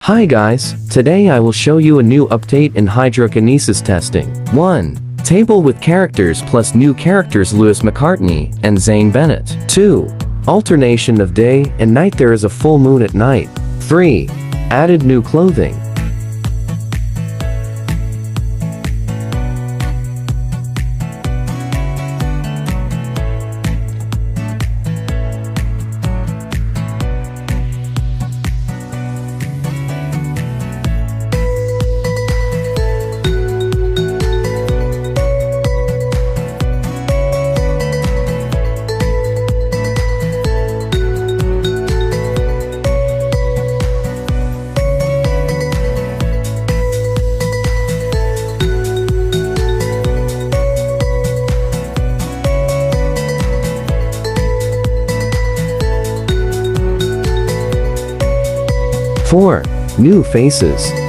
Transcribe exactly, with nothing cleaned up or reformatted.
Hi guys, today I will show you a new update in hydrokinesis testing. one. Table with characters plus new characters Lewis McCartney and Zane Bennett. two. Alternation of day and night, there is a full moon at night. three. Added new clothing. four. New faces.